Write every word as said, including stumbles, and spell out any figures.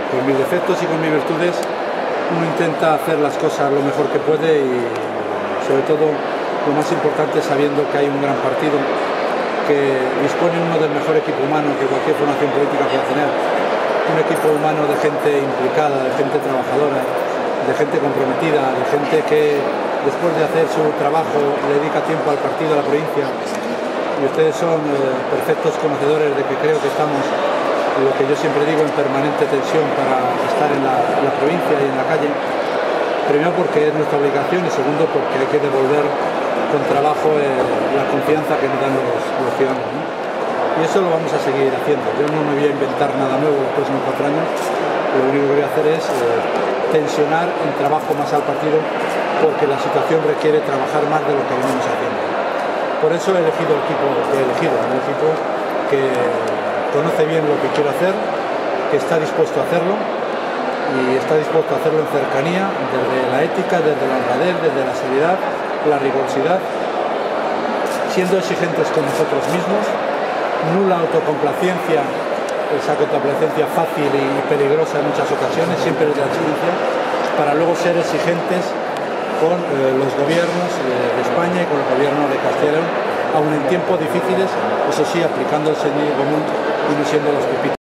con mis defectos y con mis virtudes, uno intenta hacer las cosas lo mejor que puede y sobre todo lo más importante sabiendo que hay un gran partido que dispone uno del mejor equipo humano que cualquier formación política pueda tener, un equipo humano de gente implicada, de gente trabajadora, de gente comprometida, de gente que después de hacer su trabajo le dedica tiempo al partido, a la provincia, y ustedes son eh, perfectos conocedores de que creo que estamos, lo que yo siempre digo, en permanente tensión para estar en la, en la provincia y en la calle, primero porque es nuestra obligación y segundo porque hay que devolver con trabajo eh, la confianza que nos dan los, los ciudadanos, ¿no? Y eso lo vamos a seguir haciendo. Yo no me voy a inventar nada nuevo los próximos cuatro años, lo único que voy a hacer es eh, tensionar el trabajo más al partido porque la situación requiere trabajar más de lo que venimos haciendo. Por eso he elegido el equipo que he elegido, un equipo que conoce bien lo que quiero hacer, que está dispuesto a hacerlo y está dispuesto a hacerlo en cercanía, desde la ética, desde la honradez, desde la seriedad, la rigurosidad, siendo exigentes con nosotros mismos, nula autocomplacencia, esa complacencia fácil y peligrosa en muchas ocasiones, siempre desde la exigencia, para luego ser exigentes con eh, los gobiernos eh, de España y con el gobierno de Castilla y León, aun en tiempos difíciles, eso sí, aplicando el sentido común y no siendo los pipitos.